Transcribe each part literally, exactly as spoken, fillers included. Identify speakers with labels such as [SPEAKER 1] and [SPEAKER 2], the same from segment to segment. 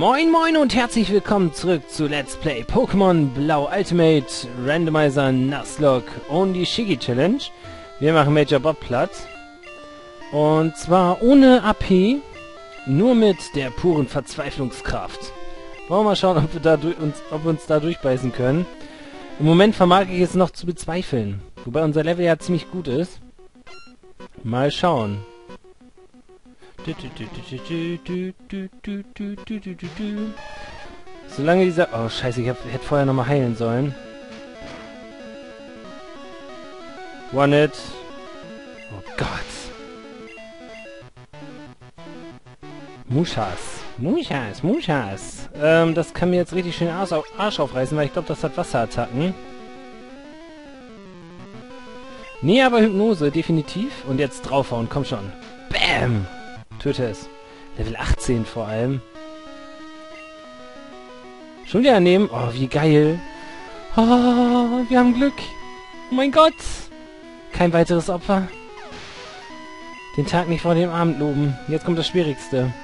[SPEAKER 1] Moin moin und herzlich willkommen zurück zu Let's Play Pokémon Blau Ultimate Randomizer Nuzlocke und die Shiggy Challenge. Wir machen Major Bob platt. Und zwar ohne A P, nur mit der puren Verzweiflungskraft. Wollen wir mal schauen, ob wir, da uns, ob wir uns da durchbeißen können. Im Moment vermag ich es noch zu bezweifeln. Wobei unser Level ja ziemlich gut ist. Mal schauen. Solange dieser... Oh, scheiße, ich hab, hätte vorher nochmal heilen sollen. One it. Oh Gott. Mushas. Mushas, Mushas. Ähm, das kann mir jetzt richtig schön Arsch, auf, Arsch aufreißen, weil ich glaube, das hat Wasserattacken. Nee, aber Hypnose, definitiv. Und jetzt draufhauen, komm schon. Bam! Töte es. Level achtzehn vor allem. Schon wieder nehmen. Oh, wie geil. Oh, wir haben Glück. Oh mein Gott. Kein weiteres Opfer. Den Tag nicht vor dem Abend loben. Jetzt kommt das Schwierigste.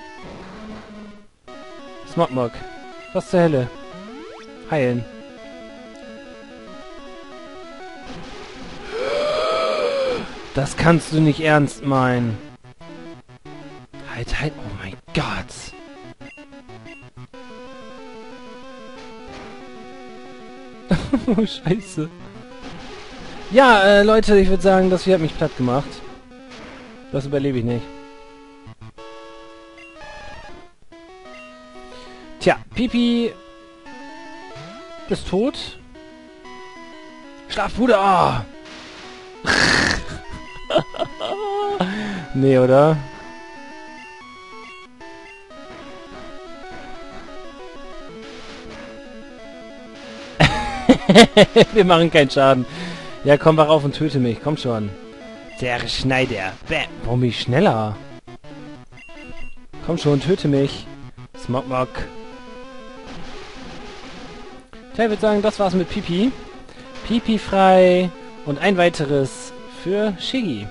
[SPEAKER 1] Smogmog. Was zur Hölle? Heilen. Das kannst du nicht ernst meinen. Halt, halt, oh mein Gott. Oh, scheiße. Ja, äh, Leute, ich würde sagen, das Vieh hat mich platt gemacht. Das überlebe ich nicht. Tja, Pipi ist tot. Schlaf, Bruder! Oh. Nee, oder? Wir machen keinen Schaden. Ja, komm, wach auf und töte mich. Komm schon. Der Schneider. Bäm. Warum bin ich schneller? Komm schon, töte mich. Smogmog. Ich würde sagen, das war's mit Pipi. Pipi frei. Und ein weiteres für Shiggy.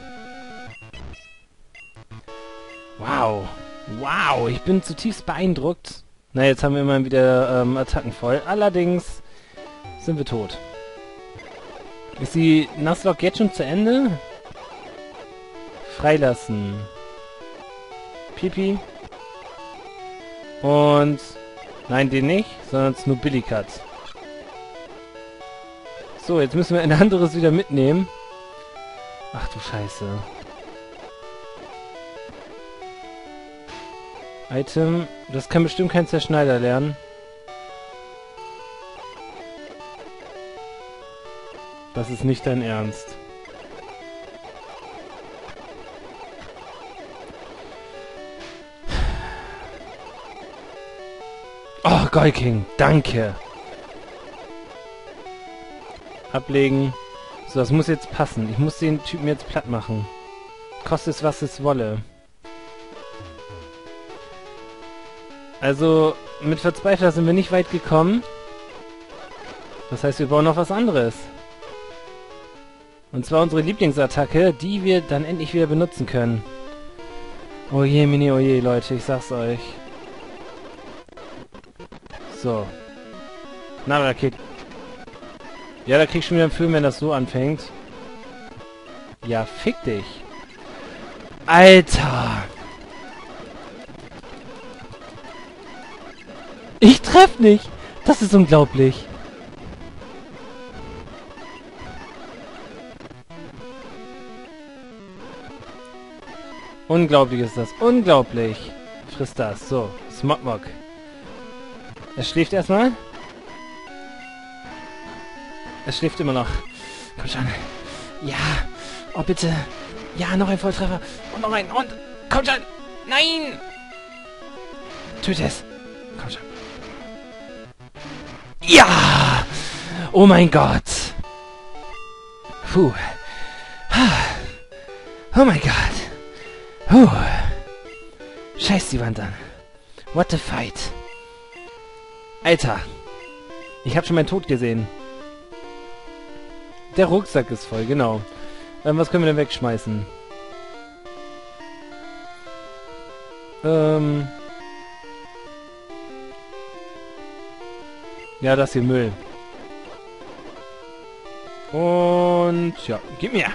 [SPEAKER 1] Wow. Wow, ich bin zutiefst beeindruckt. Na, jetzt haben wir immer wieder ähm, Attacken voll. Allerdings sind wir tot. Ist die Nuzlocke jetzt schon zu Ende? Freilassen. Pipi. Und... Nein, den nicht, sondern Snobillicat. So, jetzt müssen wir ein anderes wieder mitnehmen. Ach du Scheiße. Item. Das kann bestimmt kein Zerschneider lernen. Das ist nicht dein Ernst. Oh, Golking, danke. Ablegen. So, das muss jetzt passen. Ich muss den Typen jetzt platt machen. Kostet es, was es wolle. Also, mit Verzweifler sind wir nicht weit gekommen. Das heißt, wir brauchen noch was anderes. Und zwar unsere Lieblingsattacke, die wir dann endlich wieder benutzen können. Oh je, mini, oh je, Leute, ich sag's euch. So. Na, Rakete. Ja, da krieg ich schon wieder einen Film, wenn das so anfängt. Ja, fick dich. Alter. Ich treff nicht. Das ist unglaublich. Unglaublich ist das. Unglaublich. Frisst das. So. Smogmog. Er schläft erstmal. Er schläft immer noch. Komm schon. Ja. Oh, bitte. Ja, noch ein Volltreffer. Und noch ein. Und. Komm schon. Nein. Töte es. Komm schon. Ja. Oh mein Gott. Puh. Oh mein Gott. Puh. Scheiß die Wand an. What a fight. Alter. Ich habe schon meinen Tod gesehen. Der Rucksack ist voll, genau. Ähm, was können wir denn wegschmeißen? Ähm... Ja, das hier Müll. Und ja, gib mir.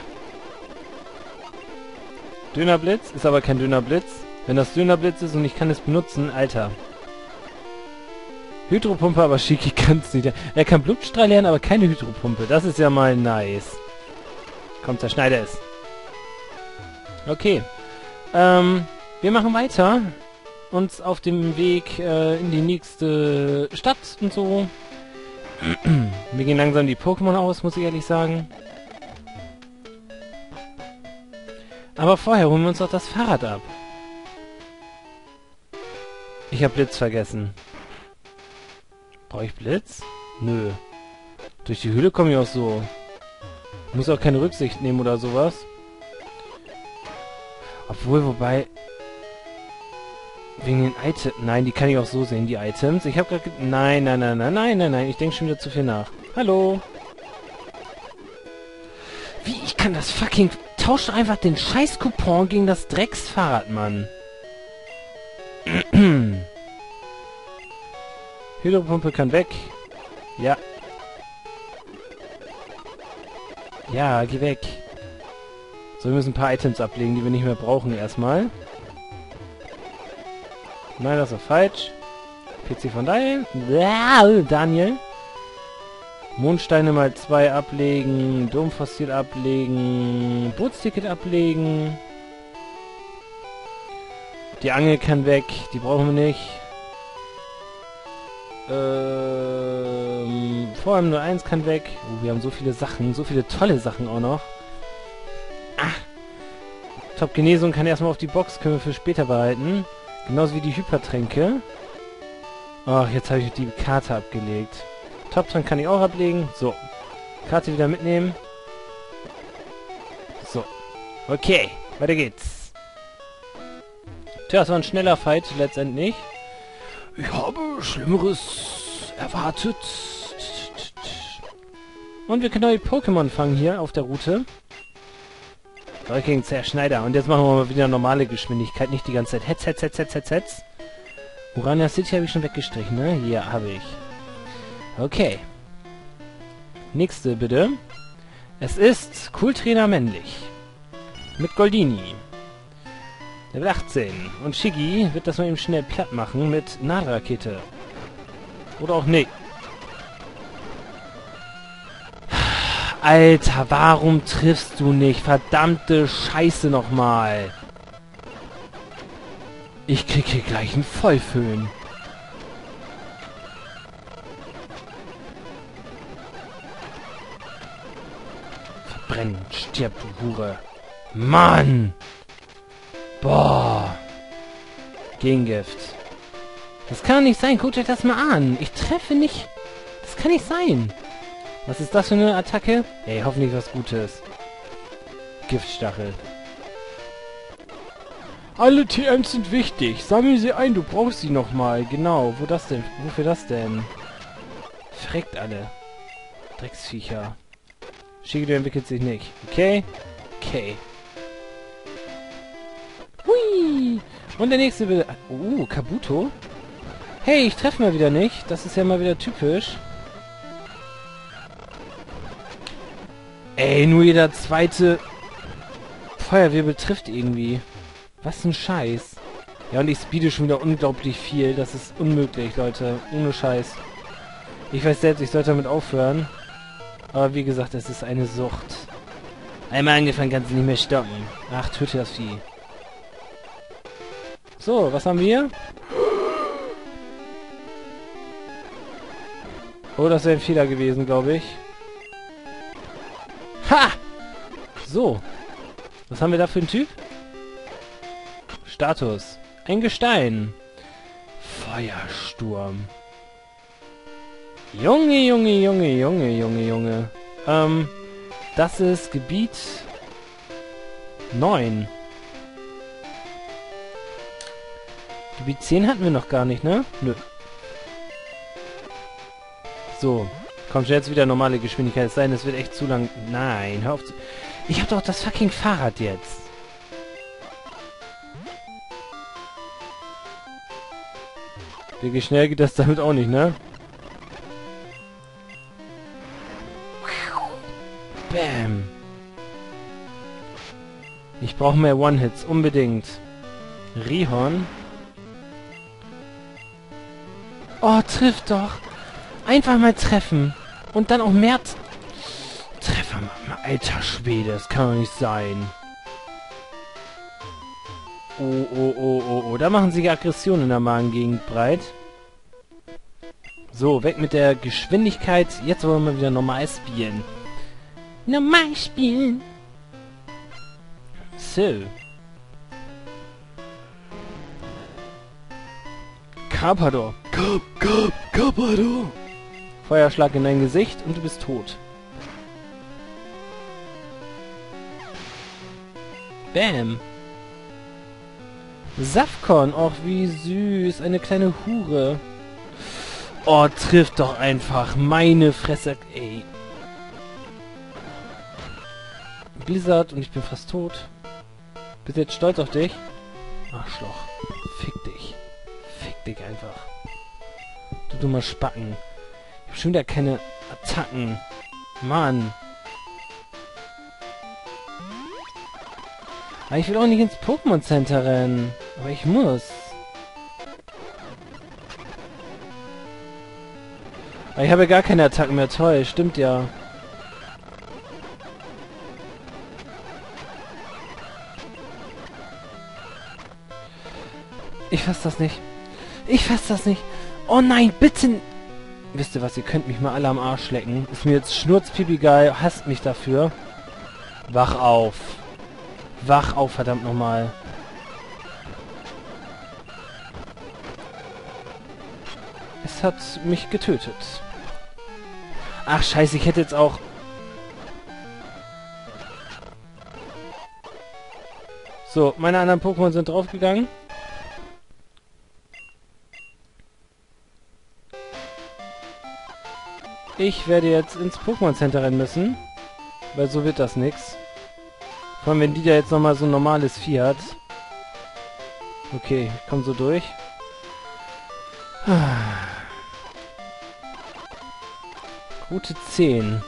[SPEAKER 1] Dönerblitz ist aber kein Dönerblitz. Wenn das Dönerblitz ist und ich kann es benutzen, Alter. Hydropumpe, aber Shiki kann es nicht. Er kann Blutstrahl lernen, aber keine Hydropumpe. Das ist ja mal nice. Komm, zerschneide es. Okay. Ähm, wir machen weiter. Uns auf dem Weg äh, in die nächste Stadt und so. Mir gehen langsam die Pokémon aus, muss ich ehrlich sagen. Aber vorher holen wir uns doch das Fahrrad ab. Ich habe Blitz vergessen. Brauche ich Blitz? Nö. Durch die Höhle komme ich auch so. Muss auch keine Rücksicht nehmen oder sowas. Obwohl, wobei... Wegen den Items... Nein, die kann ich auch so sehen, die Items. Ich habe gerade... Nein, nein, nein, nein, nein, nein, nein. Ich denke schon wieder zu viel nach. Hallo? Wie? Ich kann das fucking... Tausch doch einfach den scheiß Coupon gegen das Drecksfahrrad, Mann. Hydropumpe kann weg. Ja. Ja, geh weg. So, wir müssen ein paar Items ablegen, die wir nicht mehr brauchen erstmal. Nein, das ist falsch. P C von Daniel. Daniel. Mondsteine mal zwei ablegen. Domfossil ablegen. Bootsticket ablegen. Die Angel kann weg. Die brauchen wir nicht. Ähm, vor allem nur eins kann weg. Oh, wir haben so viele Sachen. So viele tolle Sachen auch noch. Ah. Top Genesung kann erstmal auf die Box. Können wir für später behalten. Genauso wie die Hypertränke. Ach, jetzt habe ich die Karte abgelegt. Top-Trank kann ich auch ablegen. So. Karte wieder mitnehmen. So. Okay. Weiter geht's. Tja, das war ein schneller Fight letztendlich. Ich habe Schlimmeres erwartet. Und wir können neue Pokémon fangen hier auf der Route. Gegen Zerschneider. Und jetzt machen wir mal wieder normale Geschwindigkeit. Nicht die ganze Zeit Hetz, Hetz, Hetz, Hetz, Hetz, Hetz. Urania City habe ich schon weggestrichen, ne? Hier habe ich. Okay. Nächste bitte. Es ist Cooltrainer männlich. Mit Goldini. Level achtzehn. Und Shiggy wird das mal eben schnell platt machen mit Nadelrakete. Oder auch nicht. Alter, warum triffst du nicht? Verdammte Scheiße nochmal. Ich krieg hier gleich einen Vollföhn. Verbrennen, stirb, du Hure. Mann! Boah. Gegengift. Das kann doch nicht sein. Guckt euch das mal an. Ich treffe nicht. Das kann nicht sein. Was ist das für eine Attacke? Ey, hoffentlich was Gutes. Giftstachel. Alle T Ms sind wichtig. Sammel sie ein, du brauchst sie nochmal. Genau, wo das denn? Wofür das denn? Verreckt alle. Drecksviecher. Shiggy entwickelt sich nicht. Okay? Okay. Hui! Und der nächste will... Uh, Kabuto? Hey, ich treffe mal wieder nicht. Das ist ja mal wieder typisch. Ey, nur jeder zweite Feuerwirbel trifft irgendwie. Was ein Scheiß. Ja, und ich speede schon wieder unglaublich viel. Das ist unmöglich, Leute. Ohne Scheiß. Ich weiß selbst, ich sollte damit aufhören. Aber wie gesagt, es ist eine Sucht. Einmal angefangen, kannst du nicht mehr stoppen. Ach, töte das Vieh. So, was haben wir? Oh, das wäre ein Fehler gewesen, glaube ich. Ha! So. Was haben wir da für einen Typ? Status. Ein Gestein. Feuersturm. Junge, Junge, Junge, Junge, Junge, Junge. Ähm, das ist Gebiet neun. Gebiet zehn hatten wir noch gar nicht, ne? Nö. So. Kommt jetzt wieder normale Geschwindigkeit sein, es wird echt zu lang. Nein, hör auf zu... Ich hab doch das fucking Fahrrad jetzt. Wirklich schnell geht das damit auch nicht, ne? Bam. Ich brauche mehr One-Hits, unbedingt. Rihorn. Oh, trifft doch. Einfach mal treffen. Und dann auch mehr... Treffer machen. Alter Schwede, das kann doch nicht sein. Oh, oh, oh, oh, oh. Da machen sich Aggressionen in der Magengegend breit. So, weg mit der Geschwindigkeit. Jetzt wollen wir wieder normal spielen. Normal spielen. So. Carpador. Carp, Carp, Carpador. Feuerschlag in dein Gesicht und du bist tot. Bam. Safkon. Och, wie süß. Eine kleine Hure. Oh, trifft doch einfach. Meine Fresse. Ey. Blizzard und ich bin fast tot. Bist du jetzt stolz auf dich? Arschloch. Fick dich. Fick dich einfach. Du dummer Spacken. Ich hab schon wieder keine Attacken. Mann. Aber ich will auch nicht ins Pokémon Center rennen. Aber ich muss. Aber ich habe gar keine Attacken mehr. Toll, stimmt ja. Ich fass das nicht. Ich fass das nicht. Oh nein, bitte. Wisst ihr was, ihr könnt mich mal alle am Arsch lecken. Ist mir jetzt schnurzpipi geil. Hasst mich dafür. Wach auf. Wach auf, verdammt nochmal. Es hat mich getötet. Ach scheiße, ich hätte jetzt auch... So, meine anderen Pokémon sind draufgegangen. Ich werde jetzt ins Pokémon Center rennen müssen. Weil so wird das nix. Vor allem, wenn die da jetzt nochmal so ein normales Vieh hat. Okay, ich komme so durch. Route zehn.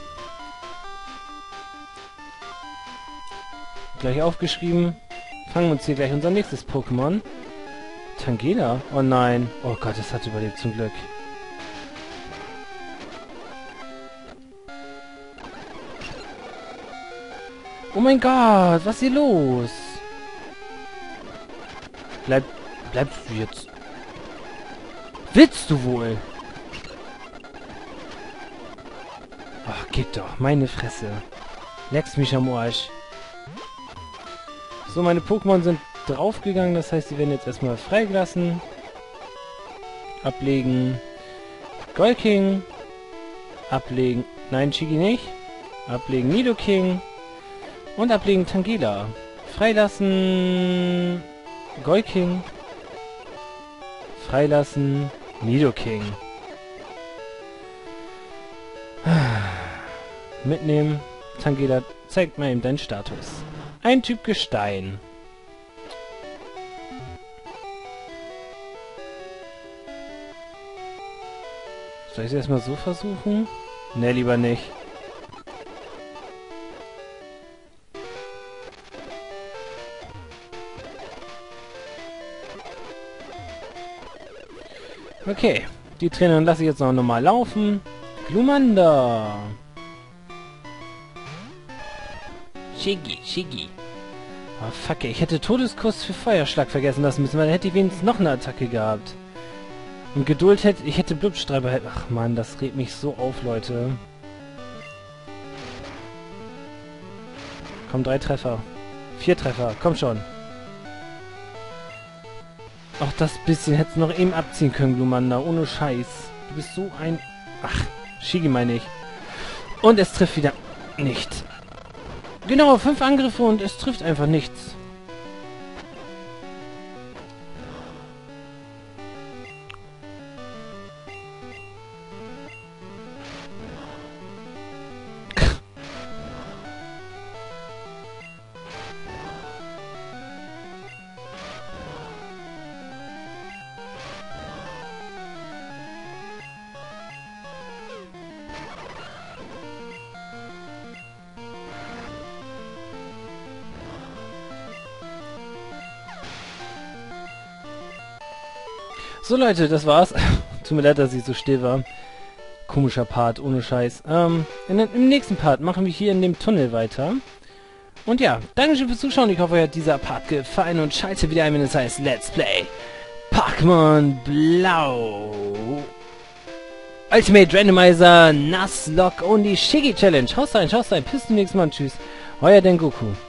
[SPEAKER 1] Gleich aufgeschrieben. Fangen wir uns hier gleich unser nächstes Pokémon. Tangela? Oh nein. Oh Gott, es hat überlebt zum Glück. Oh mein Gott, was ist hier los? Bleib, bleibst du jetzt? Willst du wohl? Ach, geht doch, meine Fresse. Leckst mich am Arsch. So, meine Pokémon sind draufgegangen, das heißt, sie werden jetzt erstmal freigelassen. Ablegen. Golking. Ablegen. Nein, Shigi nicht. Ablegen Nidoking. Und ablegen Tangela. Freilassen Golking. Freilassen Nidoking. Mitnehmen. Tangela, zeigt mal eben deinen Status. Ein Typ Gestein. Soll ich es erstmal so versuchen? Ne, lieber nicht. Okay, die Trainerin lasse ich jetzt noch normal laufen. Glumanda. Shigi, Shigi. Oh, fuck, ich hätte Todeskuss für Feuerschlag vergessen lassen müssen, weil dann hätte ich wenigstens noch eine Attacke gehabt. Und Geduld hätte... Ich hätte Blubstreiber hätte... Ach man, das regt mich so auf, Leute. Komm, drei Treffer. Vier Treffer, komm schon. Auch das bisschen hättest du noch eben abziehen können, Glumanda. Ohne Scheiß. Du bist so ein... Ach, Shigi meine ich. Und es trifft wieder nicht. Genau, fünf Angriffe und es trifft einfach nichts. So Leute, das war's. Tut mir leid, dass ich so still war. Komischer Part, ohne Scheiß. Ähm, in, im nächsten Part machen wir hier in dem Tunnel weiter. Und ja, Dankeschön fürs Zuschauen. Ich hoffe, euch hat dieser Part gefallen und schaltet wieder ein, wenn es heißt Let's Play Pokémon Blau. Ultimate Randomizer, Nuzlocke und die Shiggy Challenge. Haust rein, haust rein. Bis zum nächsten Mal. Tschüss. Euer Dengoku.